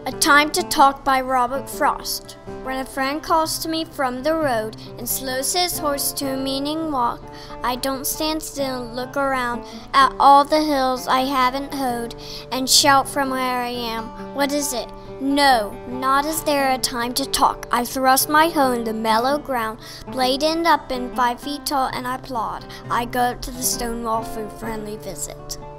A Time to Talk by Robert Frost. When a friend calls to me from the road and slows his horse to a meaning walk, I don't stand still, look around at all the hills I haven't hoed, and shout from where I am, "What is it?" No, not is there a time to talk. I thrust my hoe in the mellow ground, blade end up in 5 feet tall, and I plod. I go up to the stone wall for a friendly visit.